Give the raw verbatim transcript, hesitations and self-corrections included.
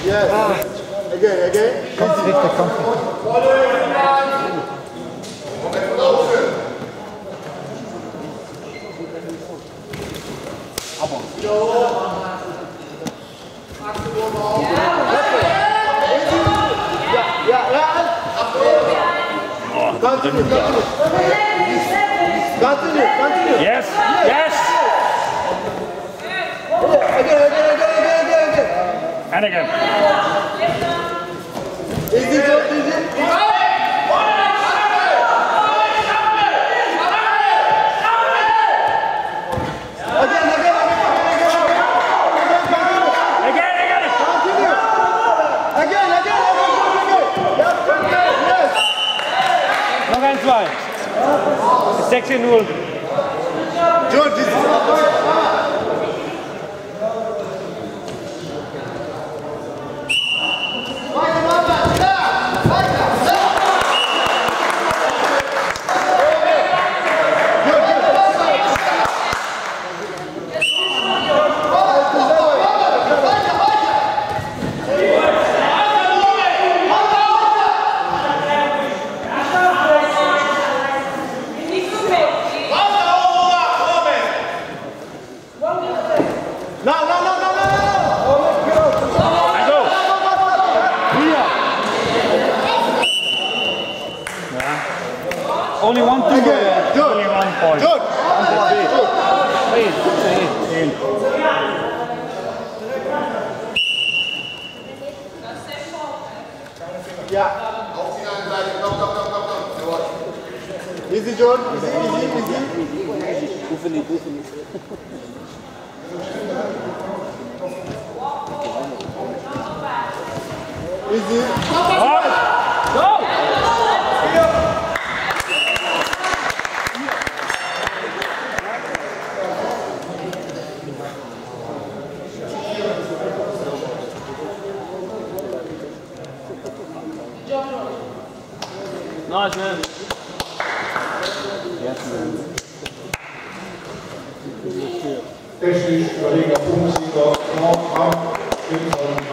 Yes. Ah. Again, again. Conflict, conflict. Ja, ja. Continue, continue. Continue, continue. Yes, yes. Again, again, again, again, again, again. And again. Easy, Joe, easy. Nog een zwei. sechzehn null. George, this is No, no, no, no, no, no! I go! Yeah. Only one two. Again, uh, only one point. Good. Eight. Eight. Yeah. Easy, George. Easy, easy, easy. Hoeven niet, hoeven niet. Easy. Go! Nice, man. Technisch überlegener Bundesliga, Nordrhein,